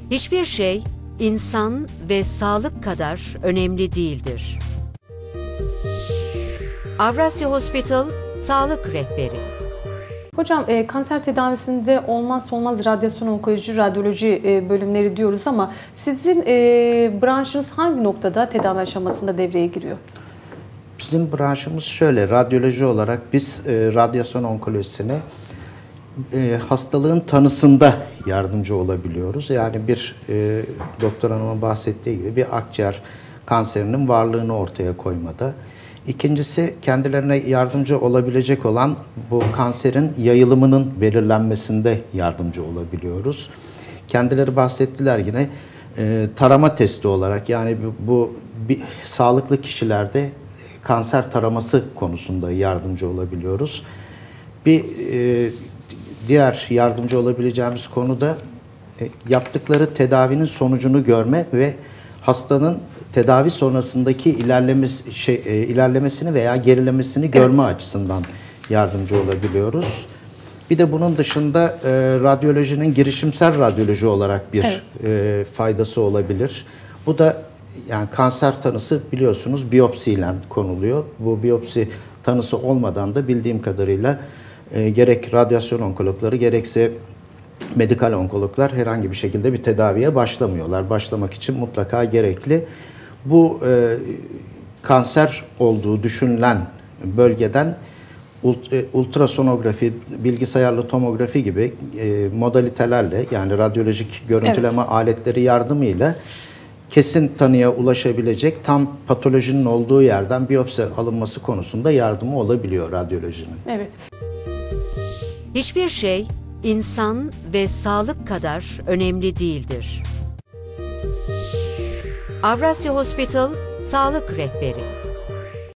Hiçbir şey insan ve sağlık kadar önemli değildir. Avrasya Hospital Sağlık Rehberi. Hocam kanser tedavisinde olmazsa olmaz radyasyon onkoloji, radyoloji bölümleri diyoruz ama sizin branşınız hangi noktada tedavi aşamasında devreye giriyor? Bizim branşımız şöyle, radyoloji olarak biz radyasyon onkolojisine hastalığın tanısında yardımcı olabiliyoruz. Yani bir doktor hanımın bahsettiği gibi bir akciğer kanserinin varlığını ortaya koymada. İkincisi, kendilerine yardımcı olabilecek olan bu kanserin yayılımının belirlenmesinde yardımcı olabiliyoruz. Kendileri bahsettiler yine tarama testi olarak, yani bu sağlıklı kişilerde kanser taraması konusunda yardımcı olabiliyoruz. Bir diğer yardımcı olabileceğimiz konu da yaptıkları tedavinin sonucunu görme ve hastanın tedavi sonrasındaki ilerlemesini veya gerilemesini görme açısından yardımcı olabiliyoruz. Bir de bunun dışında radyolojinin girişimsel radyoloji olarak bir faydası olabilir. Bu da yani kanser tanısı biliyorsunuz biyopsiyle konuluyor. Bu biyopsi tanısı olmadan da bildiğim kadarıyla gerek radyasyon onkologları gerekse medikal onkologlar herhangi bir şekilde bir tedaviye başlamıyorlar. Başlamak için mutlaka gerekli. Bu kanser olduğu düşünülen bölgeden ultrasonografi, bilgisayarlı tomografi gibi modalitelerle, yani radyolojik görüntüleme aletleri yardımıyla kesin tanıya ulaşabilecek, tam patolojinin olduğu yerden biyopsi alınması konusunda yardımı olabiliyor radyolojinin. Evet. Hiçbir şey insan ve sağlık kadar önemli değildir. Avrasya Hospital Sağlık Rehberi.